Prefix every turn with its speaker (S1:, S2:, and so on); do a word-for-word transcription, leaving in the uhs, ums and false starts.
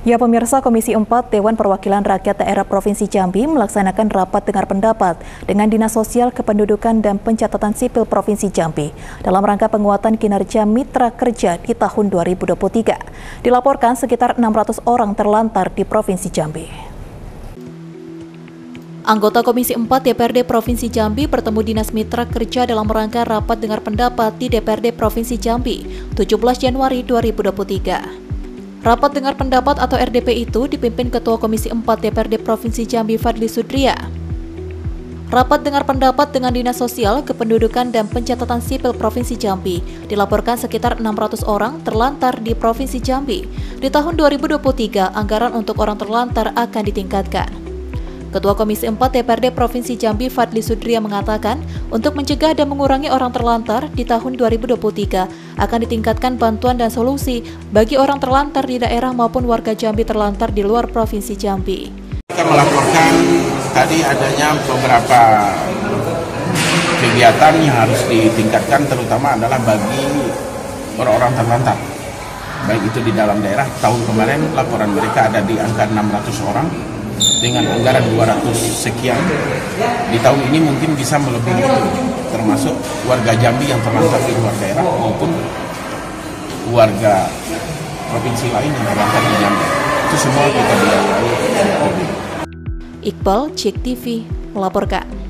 S1: Ya pemirsa, Komisi empat Dewan Perwakilan Rakyat Daerah Provinsi Jambi melaksanakan rapat dengar pendapat dengan Dinas Sosial Kependudukan dan Pencatatan Sipil Provinsi Jambi dalam rangka penguatan kinerja mitra kerja di tahun dua ribu dua puluh tiga. Dilaporkan sekitar enam ratus orang terlantar di Provinsi Jambi. Anggota Komisi empat D P R D Provinsi Jambi bertemu Dinas Mitra Kerja dalam rangka rapat dengar pendapat di D P R D Provinsi Jambi tujuh belas Januari dua ribu dua puluh tiga. Rapat dengar pendapat atau R D P itu dipimpin Ketua Komisi empat D P R D Provinsi Jambi Fadli Sudria. Rapat dengar pendapat dengan Dinas Sosial Kependudukan dan Pencatatan Sipil Provinsi Jambi dilaporkan sekitar enam ratus orang terlantar di Provinsi Jambi. Di tahun dua ribu dua puluh tiga, anggaran untuk orang terlantar akan ditingkatkan. Ketua Komisi empat D P R D Provinsi Jambi Fadli Sudria mengatakan, untuk mencegah dan mengurangi orang terlantar di tahun dua ribu dua puluh tiga akan ditingkatkan bantuan dan solusi bagi orang terlantar di daerah maupun warga Jambi terlantar di luar Provinsi Jambi.
S2: Kita melaporkan tadi adanya beberapa kegiatan yang harus ditingkatkan, terutama adalah bagi orang-orang terlantar. Baik itu di dalam daerah, tahun kemarin laporan mereka ada di angka enam ratus orang dengan anggaran dua ratus sekian. Di tahun ini mungkin bisa melebihi itu, termasuk warga Jambi yang terlantar di luar daerah maupun warga provinsi lain yang terlantar di Jambi. Itu semua kita biayai.
S1: Iqbal, Cek T V, melaporkan.